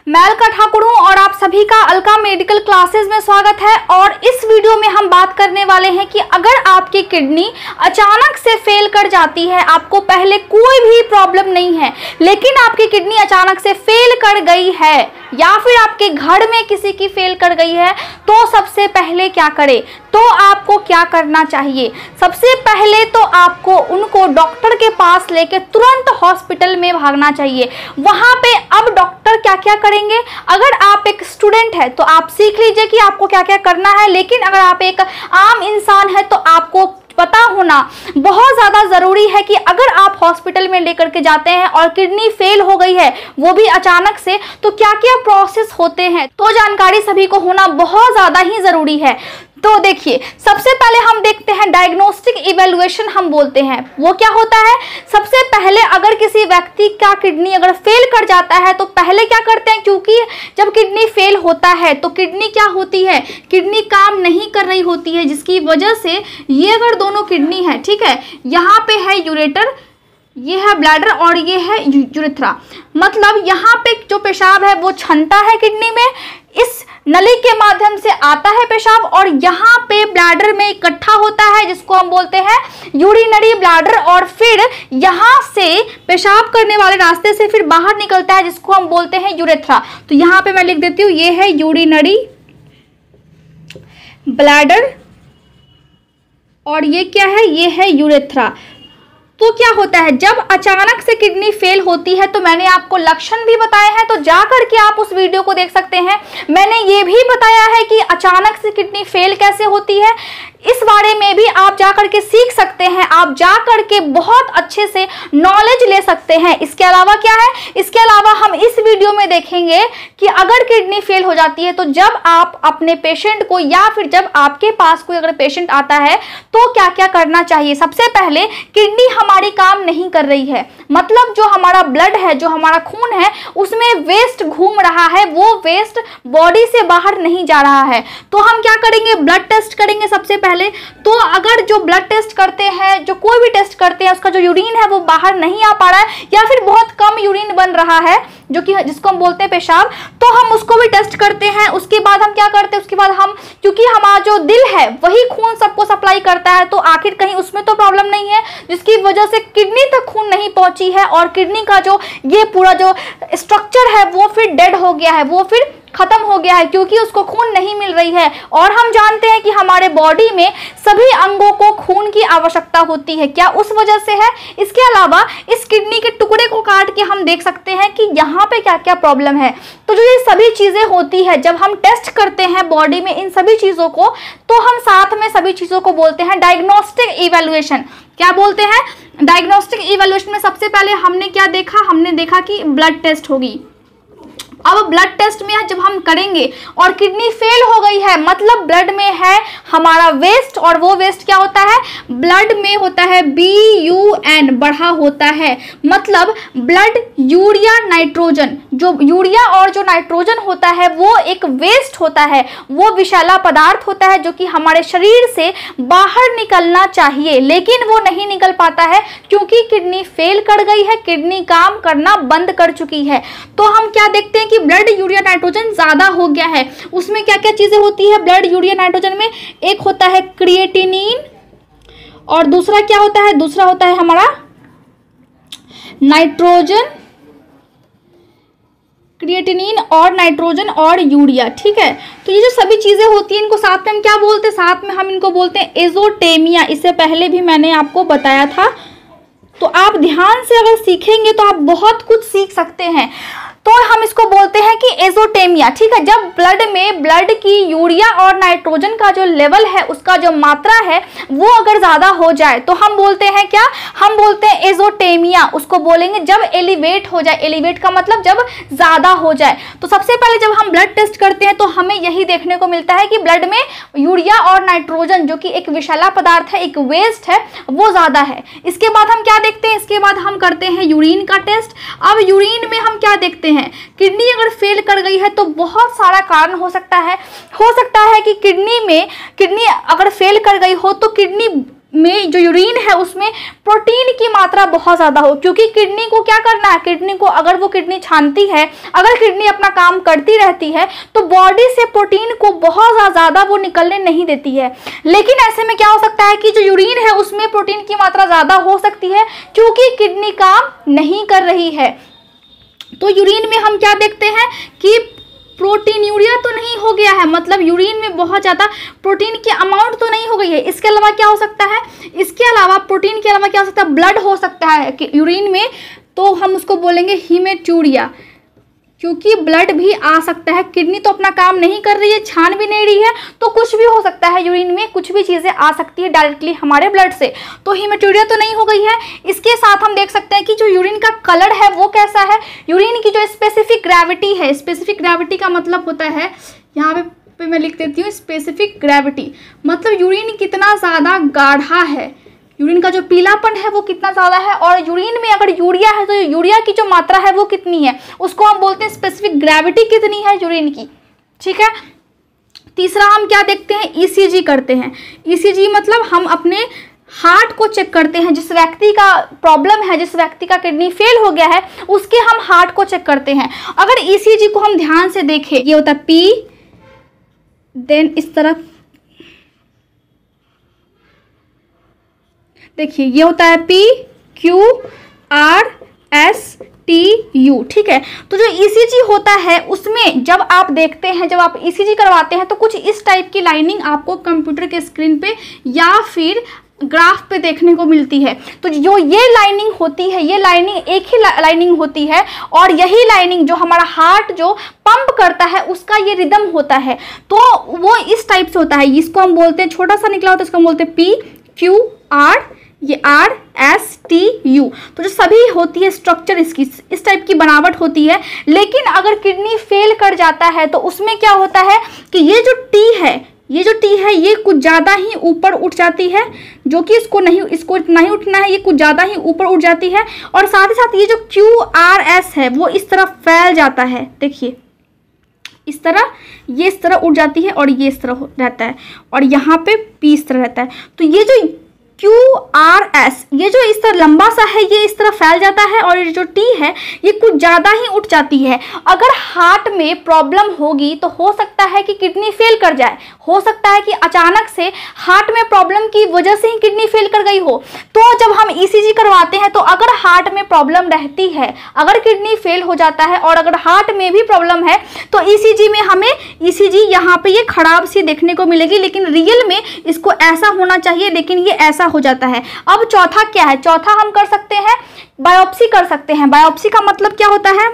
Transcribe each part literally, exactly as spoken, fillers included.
मैं अलका ठाकुर हूं और आप सभी का अलका मेडिकल क्लासेस में स्वागत है। और इस वीडियो में हम बात करने वाले हैं कि अगर आपकी किडनी अचानक से फेल कर जाती है, आपको पहले कोई भी प्रॉब्लम नहीं है, लेकिन आपकी किडनी अचानक से फेल कर गई है या फिर आपके घर में किसी की फेल कर गई है, तो सबसे पहले क्या करें, तो आपको क्या करना चाहिए। सबसे पहले तो आपको उनको डॉक्टर के पास लेके तुरंत हॉस्पिटल में भागना चाहिए। वहां पे अब डॉक्टर क्या क्या करेंगे, अगर आप एक स्टूडेंट है तो आप सीख लीजिए कि आपको क्या क्या करना है, लेकिन अगर आप एक आम इंसान है तो आपको पता होना बहुत ज़्यादा ज़रूरी है कि अगर आप हॉस्पिटल में लेकर के जाते हैं और किडनी फेल हो गई है, वो भी अचानक से, तो क्या क्या प्रोसेस होते हैं, तो जानकारी सभी को होना बहुत ज़्यादा ही ज़रूरी है। तो देखिए, सबसे पहले हम देखते हैं डायग्नोस्टिक इवैल्यूएशन हम बोलते हैं। वो क्या होता है, सबसे पहले अगर किसी व्यक्ति का किडनी अगर फेल कर जाता है तो पहले क्या करते हैं, क्योंकि जब किडनी फेल होता है तो किडनी क्या होती है, किडनी काम नहीं कर रही होती है, जिसकी वजह से ये अगर दोनों किडनी है, ठीक है, यहाँ पे है यूरेटर, ये है ब्लैडर और ये है यूरेथ्रा, मतलब यहाँ पे जो पेशाब है वो छनता है किडनी में, इस नली के माध्यम से आता है पेशाब और यहाँ पे ब्लैडर में इकट्ठा होता है, जिसको हम बोलते हैं यूरिनरी ब्लैडर, और फिर यहाँ से पेशाब करने वाले रास्ते से फिर बाहर निकलता है, जिसको हम बोलते हैं यूरेथ्रा। तो यहाँ पे मैं लिख देती हूँ, ये है यूरिनरी ब्लैडर और ये क्या है, ये है यूरेथ्रा। तो क्या होता है, जब अचानक से किडनी फेल होती है तो मैंने आपको लक्षण भी बताए हैं, तो जा करके आप उस वीडियो को देख सकते हैं। मैंने ये भी बताया है कि अचानक से किडनी फेल कैसे होती है, इस बारे में भी आप जा करके सीख सकते हैं, आप जा करके बहुत अच्छे से नॉलेज ले सकते हैं। इसके अलावा क्या है, इसके अलावा हम इस वीडियो में देखेंगे कि अगर किडनी फेल हो जाती है तो जब आप अपने पेशेंट को या फिर जब आपके पास कोई अगर पेशेंट आता है तो क्या क्या करना चाहिए। सबसे पहले, किडनी हमारी काम नहीं कर रही है, मतलब जो हमारा ब्लड है, जो हमारा खून है, उसमें वेस्ट घूम रहा है, वो वेस्ट बॉडी से बाहर नहीं जा रहा है। तो हम क्या करेंगे, ब्लड टेस्ट करेंगे सबसे पहले। तो अगर जो ब्लड टेस्ट करते हैं, जो कोई भी टेस्ट करते हैं, उसका जो यूरिन है वो बाहर नहीं आ पा रहा है या फिर बहुत कम यूरिन बन रहा है, जो कि जिसको हम बोलते हैं पेशाब, तो हम उसको भी टेस्ट करते हैं। उसके बाद हम क्या करते हैं, उसके बाद हम, क्योंकि हमारा जो दिल है वही खून सबको सप्लाई करता है, तो आखिर कहीं उसमें तो प्रॉब्लम नहीं है, जिसकी वजह से किडनी तक खून नहीं पहुंची है और किडनी का जो ये पूरा जो स्ट्रक्चर है वो फिर डेड हो गया है, वो फिर खत्म हो गया है, क्योंकि उसको खून नहीं मिल रही है। और हम जानते हैं कि हमारे बॉडी में सभी अंगों को खून की आवश्यकता होती है, क्या उस वजह से है। इसके अलावा इस किडनी के टुकड़े को काट के हम देख सकते हैं कि यहाँ पे क्या क्या प्रॉब्लम है। तो जो ये सभी चीजें होती है, जब हम टेस्ट करते हैं बॉडी में इन सभी चीजों को, तो हम साथ में सभी चीजों को बोलते हैं डायग्नोस्टिक इवैल्यूएशन। क्या बोलते हैं, डायग्नोस्टिक इवैल्यूएशन में सबसे पहले हमने क्या देखा, हमने देखा कि ब्लड टेस्ट होगी। अब ब्लड टेस्ट में जब हम करेंगे और किडनी फेल हो गई है, मतलब ब्लड में है हमारा वेस्ट, और वो वेस्ट क्या होता है, ब्लड में होता है बी यू एन, बढ़ा होता है, मतलब ब्लड यूरिया नाइट्रोजन, जो यूरिया और जो नाइट्रोजन होता है वो एक वेस्ट होता है, वो विषैला पदार्थ होता है जो कि हमारे शरीर से बाहर निकलना चाहिए, लेकिन वो नहीं निकल पाता है क्योंकि किडनी फेल कर गई है, किडनी काम करना बंद कर चुकी है। तो हम क्या देखते हैं कि ब्लड यूरिया नाइट्रोजन ज्यादा हो गया है। उसमें क्या क्या चीजें होती है ब्लड यूरिया नाइट्रोजन में, एक होता है क्रिएटिनिन और दूसरा क्या होता है, दूसरा होता है हमारा नाइट्रोजन, क्रिएटिनिन और नाइट्रोजन और यूरिया, ठीक है। तो ये जो सभी चीजें होती हैं, इनको साथ में हम क्या बोलते हैं, साथ में हम इनको बोलते हैं एजोटेमिया। इससे पहले भी मैंने आपको बताया था, तो आप ध्यान से अगर सीखेंगे तो आप बहुत कुछ सीख सकते हैं। तो हम इसको बोलते हैं कि एजोटेमिया, ठीक है। जब ब्लड में ब्लड की यूरिया और नाइट्रोजन का जो लेवल है, उसका जो मात्रा है वो अगर ज्यादा हो जाए तो हम बोलते हैं क्या, हम बोलते हैं एजोटेमिया। उसको बोलेंगे जब एलिवेट हो जाए, एलिवेट का मतलब जब ज्यादा हो जाए। तो सबसे पहले जब हम ब्लड टेस्ट करते हैं तो हमें यही देखने को मिलता है कि ब्लड में यूरिया और नाइट्रोजन, जो कि एक विषैला पदार्थ है, एक वेस्ट है, वो ज्यादा है। इसके बाद हम क्या देखते हैं, इसके बाद हम करते हैं यूरिन का टेस्ट। अब यूरिन में हम क्या देखते हैं, किडनी अगर फेल कर गई है तो बहुत सारा कारण हो सकता है। हो सकता है कि किडनी में किडनी अगर फेल कर गई हो तो किडनी में जो यूरिन है उसमें प्रोटीन की मात्रा बहुत ज़्यादा हो, क्योंकि किडनी को क्या करना है, किडनी को अगर वो किडनी छानती है, अगर किडनी अपना काम करती रहती है तो बॉडी से प्रोटीन को बहुत ज़्यादा वो निकलने नहीं देती है। लेकिन ऐसे में क्या हो सकता है कि जो यूरिन है उसमें प्रोटीन की मात्रा ज़्यादा हो सकती है क्योंकि किडनी काम नहीं कर रही है। तो यूरिन में हम क्या देखते हैं कि प्रोटीन यूरिया तो नहीं हो गया है, मतलब यूरिन में बहुत ज़्यादा प्रोटीन की अमाउंट तो नहीं हो गई है। इसके अलावा क्या हो सकता है, इसके अलावा प्रोटीन के अलावा क्या हो सकता है, ब्लड हो सकता है कि यूरिन में, तो हम उसको बोलेंगे हीमेटूरिया, क्योंकि ब्लड भी आ सकता है। किडनी तो अपना काम नहीं कर रही है, छान भी नहीं रही है, तो कुछ भी हो सकता है, यूरिन में कुछ भी चीज़ें आ सकती है डायरेक्टली हमारे ब्लड से। तो हीमेटूरिया तो नहीं हो गई है। इसके साथ हम देख सकते हैं कि जो यूरिन का कलर है वो कैसा है। यूरिन की जो स्पेसिफिक ग्रेविटी है, स्पेसिफिक ग्रेविटी का मतलब होता है, यहाँ पे, पे मैं लिख देती हूँ स्पेसिफिक ग्रेविटी, मतलब यूरिन कितना ज़्यादा गाढ़ा है, यूरिन का जो पीलापन है वो कितना ज़्यादा है, और यूरिन में अगर यूरिया है तो यूरिया की जो मात्रा है वो कितनी है, उसको हम बोलते हैं स्पेसिफिक ग्रेविटी कितनी है यूरिन की। ठीक है। तीसरा हम क्या देखते हैं, ईसीजी करते हैं। ईसीजी मतलब हम अपने हार्ट को चेक करते हैं, जिस व्यक्ति का प्रॉब्लम है, जिस व्यक्ति का किडनी फेल हो गया है उसके हम हार्ट को चेक करते हैं। अगर ईसीजी को हम ध्यान से देखें, ये होता है पी, देन इस तरफ देखिए ये होता है P Q R S T U. ठीक है। तो जो ईसीजी होता है उसमें जब आप देखते हैं, जब आप ईसीजी करवाते हैं तो कुछ इस टाइप की लाइनिंग आपको कंप्यूटर के स्क्रीन पे या फिर ग्राफ पे देखने को मिलती है। तो जो ये लाइनिंग होती है, ये लाइनिंग एक ही लाइनिंग होती है, और यही लाइनिंग जो हमारा हार्ट जो पंप करता है उसका ये रिदम होता है। तो वो इस टाइप से होता है, इसको हम बोलते हैं, छोटा सा निकला होता है इसको हम बोलते हैं पी क्यू आर, ये आर एस टी यू। तो जो सभी होती है स्ट्रक्चर इसकी इस टाइप की बनावट होती है। लेकिन अगर किडनी फेल कर जाता है तो उसमें क्या होता है कि ये जो टी है, ये जो टी है ये कुछ ज़्यादा ही ऊपर उठ जाती है, जो कि इसको नहीं इसको नहीं उठना है, ये कुछ ज़्यादा ही ऊपर उठ जाती है, और साथ ही साथ ये जो क्यू आर एस है वो इस तरह फैल जाता है। देखिए इस तरह, ये इस तरह उठ जाती है और ये इस तरह रहता है, और यहाँ पे पी इस तरह रहता है। तो ये जो क्यू आर एस, ये जो इस तरह लंबा सा है ये इस तरह फैल जाता है, और ये जो टी है ये कुछ ज़्यादा ही उठ जाती है। अगर हार्ट में प्रॉब्लम होगी तो हो सकता है कि किडनी फेल कर जाए, हो सकता है कि अचानक से हार्ट में प्रॉब्लम की वजह से ही किडनी फेल कर गई हो। तो जब हम ईसीजी करवाते हैं तो अगर हार्ट में प्रॉब्लम रहती है, अगर किडनी फेल हो जाता है और अगर हार्ट में भी प्रॉब्लम है तो ईसीजी में हमें ईसीजी यहाँ पे ये खराब सी देखने को मिलेगी, लेकिन रियल में इसको ऐसा होना चाहिए, लेकिन ये ऐसा हो जाता है। अब चौथा क्या है, चौथा हम कर सकते हैं बायोप्सी कर सकते हैं। बायोप्सी का मतलब क्या होता है,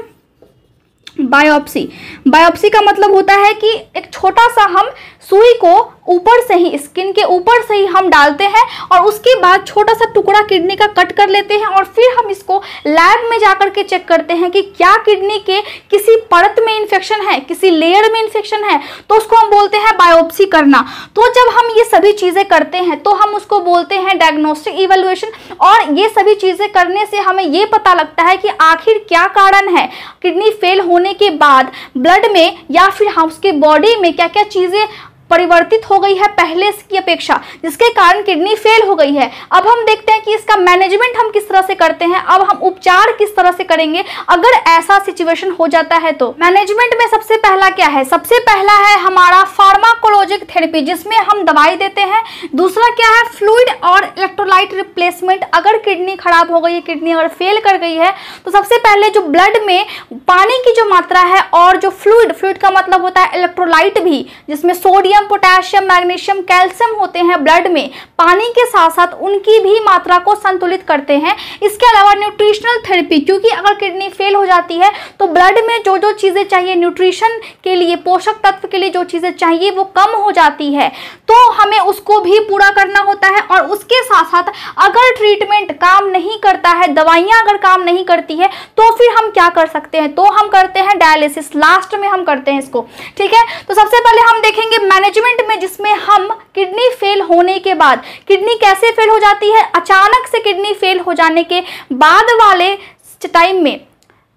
बायोप्सी बायोप्सी का मतलब होता है कि एक छोटा सा हम सुई को ऊपर से ही, स्किन के ऊपर से ही हम डालते हैं, और उसके बाद छोटा सा टुकड़ा किडनी का कट कर लेते हैं, और फिर हम इसको लैब में जाकर के चेक करते हैं कि क्या किडनी के किसी परत में इन्फेक्शन है, किसी लेयर में इन्फेक्शन है, तो उसको हम बोलते हैं बायोप्सी करना। तो जब हम ये सभी चीज़ें करते हैं तो हम उसको बोलते हैं डायग्नोस्टिक इवैल्यूएशन, और ये सभी चीज़ें करने से हमें ये पता लगता है कि आखिर क्या कारण है किडनी फेल होने के बाद ब्लड में या फिर हम उसके बॉडी में क्या क्या चीज़ें परिवर्तित हो गई है पहले की अपेक्षा, जिसके कारण किडनी फेल हो गई है। अब हम देखते हैं कि इसका मैनेजमेंट हम किस तरह से करते हैं, अब हम उपचार किस तरह से करेंगे अगर ऐसा सिचुएशन हो जाता है। तो मैनेजमेंट में सबसे पहला क्या है, सबसे पहला है हमारा फार्माकोलॉजिक थेरेपी, जिसमें हम दवाई देते हैं। दूसरा क्या है, फ्लूइड और इलेक्ट्रोलाइट रिप्लेसमेंट। अगर किडनी खराब हो गई है, किडनी अगर फेल कर गई है, तो सबसे पहले जो ब्लड में पानी की जो मात्रा है और जो फ्लूइड, फ्लूइड का मतलब होता है इलेक्ट्रोलाइट भी, जिसमें सोडियम, पोटेशियम, मैग्नीशियम, कैल्शियम होते हैं ब्लड में, पानी के साथ साथ उनकी भी मात्रा को संतुलित करते हैं। इसके अलावा न्यूट्रिशनल थेरेपी, क्योंकि अगर किडनी फेल हो जाती है तो ब्लड में जो जो चीज़ें चाहिए न्यूट्रिशन के लिए, पोषक तत्व के लिए जो चीज़ें चाहिए वो कम हो जाती है, तो हमें उसको भी पूरा करना होता है। और उसके साथ साथ अगर ट्रीटमेंट काम नहीं करता है, दवाइयाँ अगर काम नहीं करती है, तो फिर हम क्या कर सकते हैं, तो हम करते हैं डायलिसिस, लास्ट में हम करते हैं इसको। ठीक है। तो सबसे पहले हम देखेंगे मैनेजमेंट में, जिसमें हम किडनी फेल होने के बाद, किडनी कैसे फेल हो जाती है, अचानक से किडनी फेल हो जाने के बाद वाले टाइम में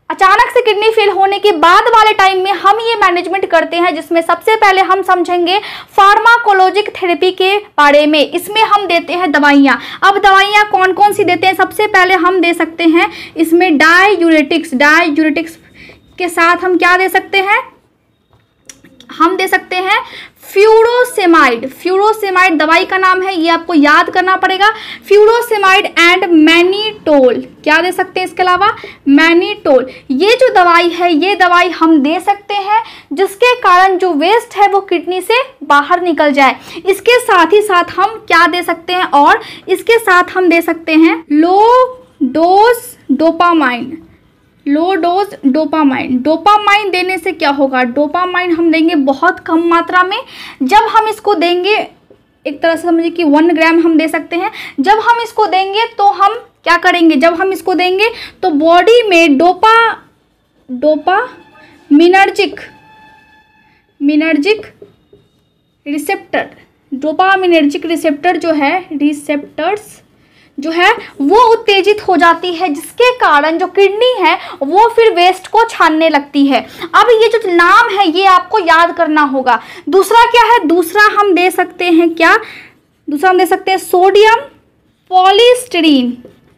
अचानक से किडनी फेल होने के बाद वाले टाइम में हम ये मैनेजमेंट करते हैं, जिसमें सबसे पहले हम समझेंगे फार्माकोलॉजिक थेरेपी के बारे में। इसमें हम देते हैं दवाइयाँ। अब दवाइयाँ कौन कौन सी देते हैं? सबसे पहले हम दे सकते हैं इसमें डाययूरेटिक्स। डाययूरेटिक्स के साथ हम क्या दे सकते हैं? हम दे सकते हैं फ्यूरोसेमाइड। फ्यूरोसेमाइड दवाई का नाम है, ये आपको याद करना पड़ेगा। Furosemide and mannitol. क्या दे सकते हैं इसके अलावा? मैनिटोल। ये जो दवाई है, ये दवाई हम दे सकते हैं जिसके कारण जो वेस्ट है वो किडनी से बाहर निकल जाए। इसके साथ ही साथ हम क्या दे सकते हैं? और इसके साथ हम दे सकते हैं low dose dopamine. Low dose dopamine. Dopamine देने से क्या होगा? डोपामाइन हम देंगे बहुत कम मात्रा में। जब हम इसको देंगे, एक तरह से समझिए कि वन ग्राम हम दे सकते हैं। जब हम इसको देंगे तो हम क्या करेंगे? जब हम इसको देंगे तो बॉडी में dopa dopaminergic minergic receptor dopaminergic receptor जो है रिसेप्टर्स जो है वो उत्तेजित हो जाती है, जिसके कारण जो किडनी है वो फिर वेस्ट को छानने लगती है। अब ये जो नाम है ये आपको याद करना होगा। दूसरा क्या है? दूसरा हम दे सकते हैं क्या? दूसरा हम दे सकते हैं sodium polystyrene.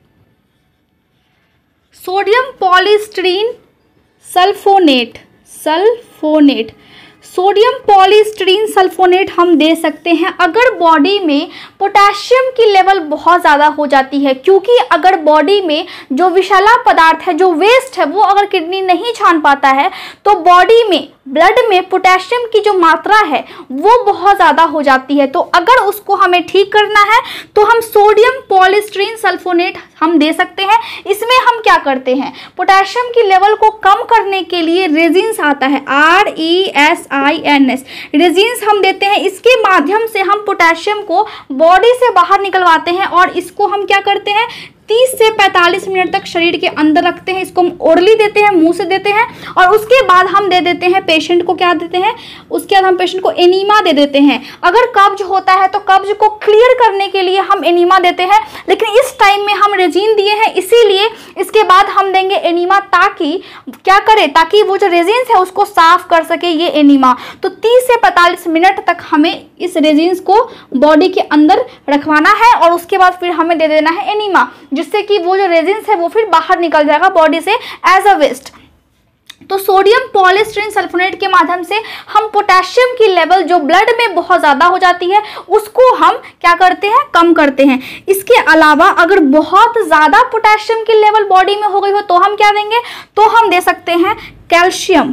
Sodium polystyrene sulfonate. Sulfonate sodium polystyrene sulfonate हम दे सकते हैं अगर बॉडी में पोटेशियम की लेवल बहुत ज़्यादा हो जाती है। क्योंकि अगर बॉडी में जो विषैला पदार्थ है, जो वेस्ट है, वो अगर किडनी नहीं छान पाता है तो बॉडी में ब्लड में पोटेशियम की जो मात्रा है वो बहुत ज़्यादा हो जाती है। तो अगर उसको हमें ठीक करना है तो हम सोडियम पॉलीस्टीरीन सल्फोनेट हम दे सकते हैं। इसमें हम क्या करते हैं? पोटेशियम की लेवल को कम करने के लिए रेजिन्स आता है, R E S I N S. Resins हम देते हैं, इसके माध्यम से हम पोटेशियम को बॉडी से बाहर निकलवाते हैं और इसको हम क्या करते हैं? तीस से पैंतालीस मिनट तक शरीर के अंदर रखते हैं। इसको हम ओरली देते हैं, मुंह से देते हैं, और उसके बाद हम दे देते हैं पेशेंट को। क्या देते हैं? उसके बाद हम पेशेंट को एनीमा दे देते हैं। अगर कब्ज होता है तो कब्ज को क्लियर करने के लिए हम एनीमा देते हैं, लेकिन इस टाइम में हम रेजिन दिए हैं इसीलिए इसके बाद हम देंगे एनीमा, ताकि क्या करे? ताकि वो जो रेजिन्स है उसको साफ कर सके ये एनीमा। तो तीस से पैंतालीस मिनट तक हमें इस रेजिन्स को बॉडी के अंदर रखवाना है और उसके बाद फिर हमें दे देना है एनीमा, जिससे कि वो जो रेजिन्स है वो फिर बाहर निकल जाएगा बॉडी से एज अ वेस्ट। तो सोडियम पॉलीस्टीरीन सल्फोनेट के माध्यम से हम पोटेशियम की लेवल जो ब्लड में बहुत ज़्यादा हो जाती है उसको हम क्या करते हैं? कम करते हैं। इसके अलावा अगर बहुत ज़्यादा पोटेशियम की लेवल बॉडी में हो गई हो तो हम क्या देंगे? तो हम दे सकते हैं कैल्शियम।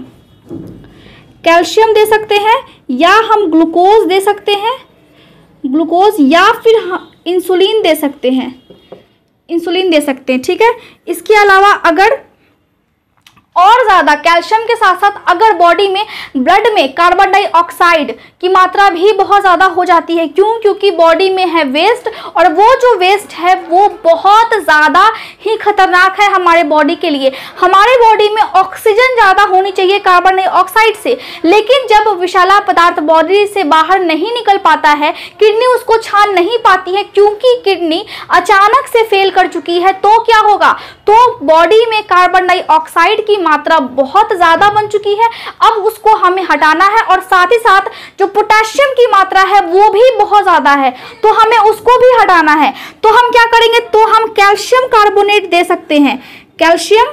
कैल्शियम दे सकते हैं, या हम ग्लूकोज दे सकते हैं, ग्लूकोज, या फिर इंसुलिन दे सकते हैं, इंसुलिन दे सकते हैं। ठीक है। इसके अलावा अगर और ज़्यादा कैल्शियम के साथ साथ अगर बॉडी में ब्लड में कार्बन डाइऑक्साइड की मात्रा भी बहुत ज़्यादा हो जाती है, क्यों? क्योंकि बॉडी में है वेस्ट, और वो जो वेस्ट है वो बहुत ज़्यादा ही खतरनाक है हमारे बॉडी के लिए। हमारे बॉडी में ऑक्सीजन ज़्यादा होनी चाहिए कार्बन डाइऑक्साइड से, लेकिन जब विषैला पदार्थ बॉडी से बाहर नहीं निकल पाता है, किडनी उसको छान नहीं पाती है, क्योंकि किडनी अचानक से फेल कर चुकी है, तो क्या होगा? तो बॉडी में कार्बन डाइऑक्साइड की मात्रा बहुत ज्यादा बन चुकी है। अब उसको हमें हटाना है, और साथ ही साथ जो पोटेशियम की मात्रा है वो भी बहुत ज्यादा है, तो हमें उसको भी हटाना है। तो हम क्या करेंगे? तो हम कैल्शियम कार्बोनेट दे सकते हैं, कैल्शियम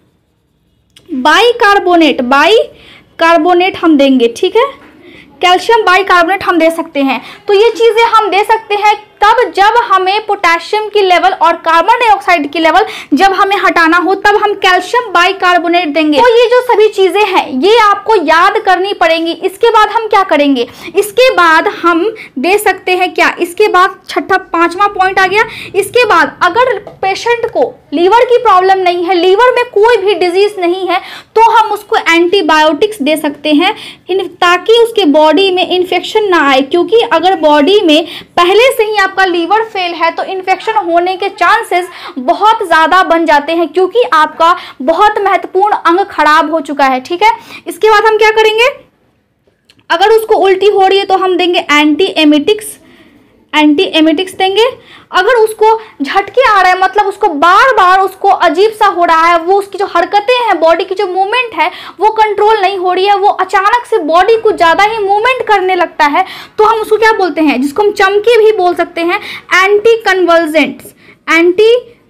बाइकार्बोनेट, बाइकार्बोनेट हम देंगे। ठीक है, कैल्शियम बाइकार्बोनेट हम दे सकते हैं। तो ये चीजें हम दे सकते हैं तब जब हमें पोटेशियम की लेवल और कार्बन डाइऑक्साइड की लेवल जब हमें हटाना हो, तब हम कैल्शियम बाइकार्बोनेट देंगे। तो ये जो सभी चीजें हैं ये आपको याद करनी पड़ेंगी। इसके बाद हम क्या करेंगे? इसके बाद हम दे सकते हैं क्या? इसके बाद छठा पांचवा पॉइंट आ गया। इसके बाद अगर पेशेंट को लीवर की प्रॉब्लम नहीं है, लीवर में कोई भी डिजीज नहीं है, तो हम उसको एंटीबायोटिक्स दे सकते हैं ताकि उसके बॉडी में इन्फेक्शन ना आए। क्योंकि अगर बॉडी में पहले से ही आपका लीवर फेल है तो इन्फेक्शन होने के चांसेस बहुत ज़्यादा बन जाते हैं, क्योंकि आपका बहुत महत्वपूर्ण अंग खराब हो चुका है। ठीक है, इसके बाद हम क्या करेंगे? अगर उसको उल्टी हो रही है तो हम देंगे एंटी एमिटिक्स, एंटी एमेटिक्स देंगे। अगर उसको झटके आ रहा है, मतलब उसको बार बार उसको अजीब सा हो रहा है, वो उसकी जो हरकतें हैं, बॉडी की जो मूवमेंट है वो कंट्रोल नहीं हो रही है, वो अचानक से बॉडी कुछ ज़्यादा ही मूवमेंट करने लगता है, तो हम उसको क्या बोलते हैं, जिसको हम चमकी भी बोल सकते हैं, एंटी कन्वल्जेंट्स, एंटी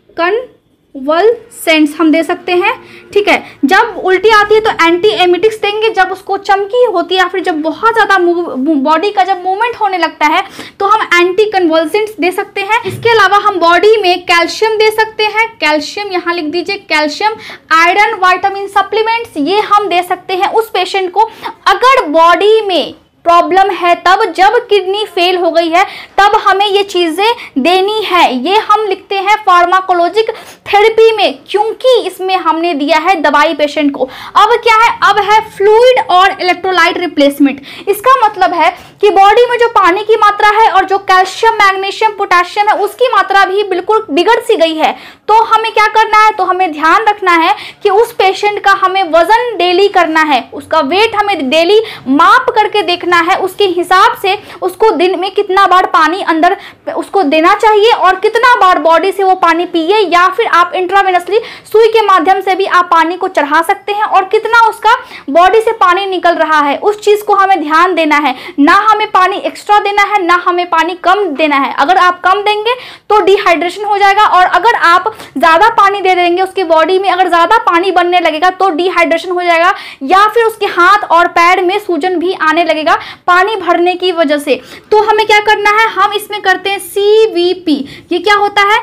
कन्वल्सेंट्स हम दे सकते हैं। ठीक है, जब उल्टी आती है तो एंटी एमेटिक्स देंगे, जब उसको चमकी होती है या फिर जब बहुत ज़्यादा बॉडी का जब मूवमेंट होने लगता है तो हम एंटी कन्वल्सेंट्स दे सकते हैं। इसके अलावा हम बॉडी में कैल्शियम दे सकते हैं, कैल्शियम यहाँ लिख दीजिए, कैल्शियम, आयरन, विटामिन सप्लीमेंट्स ये हम दे सकते हैं उस पेशेंट को अगर बॉडी में प्रॉब्लम है, तब जब किडनी फेल हो गई है तब हमें ये चीज़ें देनी है। ये हम लिखते हैं फार्माकोलॉजिक थेरेपी में, क्योंकि इसमें हमने दिया है दवाई पेशेंट को। अब क्या है, अब है फ्लूइड और इलेक्ट्रोलाइट रिप्लेसमेंट। इसका मतलब है कि बॉडी में जो पानी की मात्रा है और जो कैल्शियम, मैग्नीशियम, पोटेशियम है उसकी मात्रा भी बिल्कुल बिगड़ सी गई है, तो हमें क्या करना है, तो हमें ध्यान रखना है कि उस पेशेंट का हमें वजन डेली करना है, उसका वेट हमें डेली माप करके देखना है, उसके हिसाब से उसको दिन में कितना बार पानी अंदर उसको देना चाहिए और कितना बार बॉडी से वो पानी पिए, या फिर आप इंट्रावेनसली सुई के माध्यम से भी आप पानी को चढ़ा सकते हैं, और कितना उसका बॉडी से पानी निकल रहा है उस चीज को हमें ध्यान देना है। ना हमें पानी एक्स्ट्रा देना है, ना हमें पानी कम देना है। अगर आप कम देंगे तो डिहाइड्रेशन हो जाएगा, और अगर आप ज्यादा पानी दे देंगे उसकी बॉडी में, अगर ज्यादा पानी बनने लगेगा तो डिहाइड्रेशन हो जाएगा, या फिर उसके हाथ और पैर में सूजन भी आने लगेगा पानी भरने की वजह से। तो हमें क्या करना है, हम इसमें करते हैं सी वी पी। ये क्या होता है,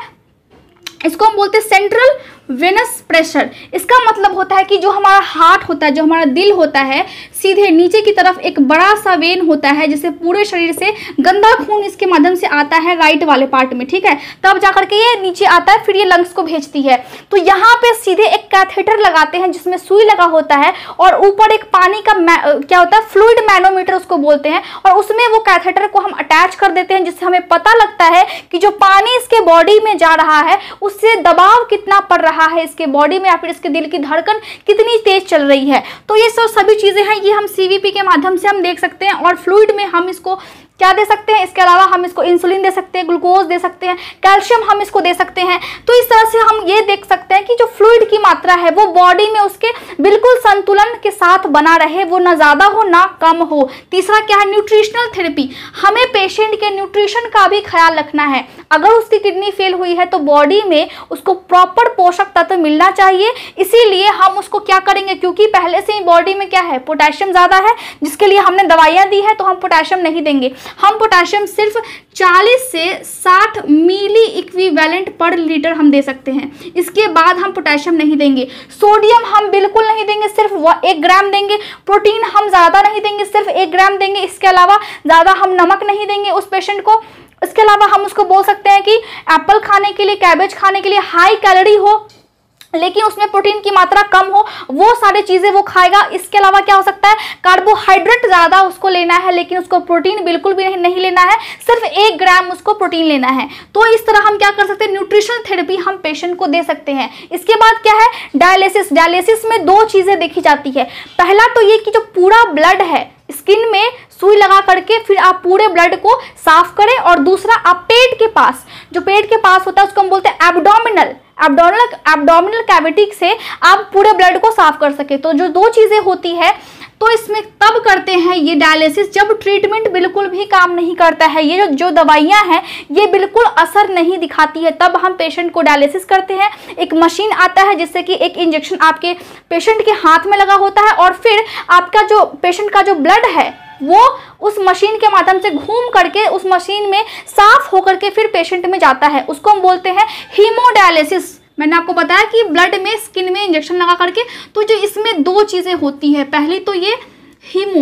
इसको हम बोलते हैं सेंट्रल वेनस प्रेशर। इसका मतलब होता है कि जो हमारा हार्ट होता है, जो हमारा दिल होता है, सीधे नीचे की तरफ एक बड़ा सा वेन होता है जिससे पूरे शरीर से गंदा खून इसके माध्यम से आता है राइट वाले पार्ट में। ठीक है, तब जाकर के ये नीचे आता है, फिर ये लंग्स को भेजती है। तो यहाँ पे सीधे एक कैथेटर लगाते हैं जिसमें सुई लगा होता है, और ऊपर एक पानी का क्या होता है, फ्लूइड मैनोमीटर उसको बोलते हैं, और उसमें वो कैथेटर को हम अटैच कर देते हैं, जिससे हमें पता लगता है कि जो पानी इसके बॉडी में जा रहा है उससे दबाव कितना पड़ रहा है इसके बॉडी में, या फिर इसके दिल की धड़कन कितनी तेज चल रही है। तो ये सब सभी चीजें हैं, ये हम सीवीपी के माध्यम से हम देख सकते हैं। और फ्लूइड में हम इसको क्या दे सकते हैं, इसके अलावा हम इसको इंसुलिन दे सकते हैं, ग्लूकोज दे सकते हैं, कैल्शियम हम इसको दे सकते हैं। तो इस तरह से हम ये देख सकते हैं कि जो फ्लूइड की मात्रा है वो बॉडी में उसके बिल्कुल संतुलन के साथ बना रहे, वो ना ज्यादा हो ना कम हो। तीसरा क्या है, न्यूट्रिशनल थेरेपी। हमें पेशेंट के न्यूट्रिशन का भी ख्याल रखना है। अगर उसकी किडनी फेल हुई है तो बॉडी में उसको प्रॉपर पोषक तत्व मिलना चाहिए, इसीलिए हम उसको क्या करेंगे, क्योंकि पहले से ही बॉडी में क्या है, पोटेशियम ज्यादा है, जिसके लिए हमने दवाइयां दी है, तो हम पोटेशियम नहीं देंगे। हम पोटेशियम सिर्फ चालीस से साठ मिली इक्विवेलेंट पर लीटर हम दे सकते हैं, इसके बाद हम पोटेशियम नहीं देंगे। सोडियम हम बिल्कुल नहीं देंगे, सिर्फ एक ग्राम देंगे। प्रोटीन हम ज़्यादा नहीं देंगे, सिर्फ एक ग्राम देंगे। इसके अलावा ज़्यादा हम नमक नहीं देंगे उस पेशेंट को। इसके अलावा हम उसको बोल सकते हैं कि एप्पल खाने के लिए, कैबेज खाने के लिए हाई कैलोरी हो लेकिन उसमें प्रोटीन की मात्रा कम हो, वो सारी चीज़ें वो खाएगा। इसके अलावा क्या हो सकता है, कार्बोहाइड्रेट ज़्यादा उसको लेना है लेकिन उसको प्रोटीन बिल्कुल भी नहीं, नहीं लेना है, सिर्फ एक ग्राम उसको प्रोटीन लेना है। तो इस तरह हम क्या कर सकते हैं, न्यूट्रिशनल थेरेपी हम पेशेंट को दे सकते हैं। इसके बाद क्या है, डायलिसिस। डायलिसिस में दो चीज़ें देखी जाती है। पहला तो ये कि जो पूरा ब्लड है स्किन में सुई लगा करके फिर आप पूरे ब्लड को साफ करें, और दूसरा आप पेट के पास, जो पेट के पास होता है उसको हम बोलते हैं एब्डोमिनल एब्डोमिनल एब्डोमिनल कैविटी से आप पूरे ब्लड को साफ कर सके। तो जो दो चीजें होती है तो इसमें तब करते हैं ये डायलिसिस जब ट्रीटमेंट बिल्कुल भी काम नहीं करता है, ये जो जो दवाइयां हैं ये बिल्कुल असर नहीं दिखाती है, तब हम पेशेंट को डायलिसिस करते हैं। एक मशीन आता है जिससे कि एक इंजेक्शन आपके पेशेंट के हाथ में लगा होता है, और फिर आपका जो पेशेंट का जो ब्लड है वो उस मशीन के माध्यम से घूम करके उस मशीन में साफ होकर के फिर पेशेंट में जाता है, उसको हम बोलते हैं हीमोडायलिसिस। मैंने आपको बताया कि ब्लड में स्किन में इंजेक्शन लगा करके, तो जो इसमें दो चीज़ें होती है, पहली तो ये हीमो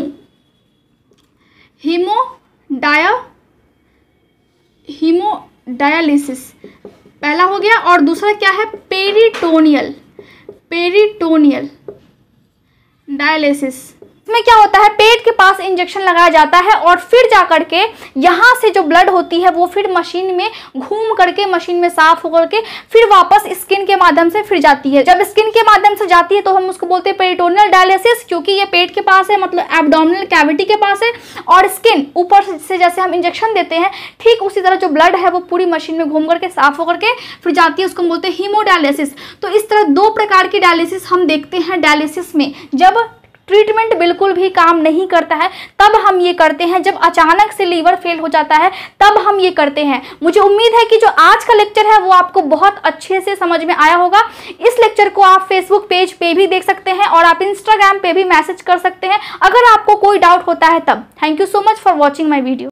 हीमोडाया हीमोडायलिसिस पहला हो गया, और दूसरा क्या है, पेरिटोनियल पेरिटोनियल डायलिसिस। इसमें क्या होता है, पेट के पास इंजेक्शन लगाया जाता है और फिर जाकर के यहाँ से जो ब्लड होती है वो फिर मशीन में घूम करके, मशीन में साफ होकर के फिर वापस स्किन के माध्यम से फिर जाती है। जब स्किन के माध्यम से जाती है तो हम उसको बोलते हैं पेरिटोनियल डायलिसिस, क्योंकि ये पेट के पास है, मतलब एब्डोमिनल कैविटी के पास है, और स्किन ऊपर से जैसे हम इंजेक्शन देते हैं ठीक उसी तरह जो ब्लड है वो पूरी मशीन में घूम करके साफ होकर के फिर जाती है, उसको बोलते हैं हीमोडायलिसिस। तो इस तरह दो प्रकार की डायलिसिस हम देखते हैं डायलिसिस में। जब ट्रीटमेंट बिल्कुल भी काम नहीं करता है तब हम ये करते हैं, जब अचानक से लीवर फेल हो जाता है तब हम ये करते हैं। मुझे उम्मीद है कि जो आज का लेक्चर है वो आपको बहुत अच्छे से समझ में आया होगा। इस लेक्चर को आप फेसबुक पेज पे भी देख सकते हैं और आप इंस्टाग्राम पे भी मैसेज कर सकते हैं अगर आपको कोई डाउट होता है तब। Thank you so much for watching my video.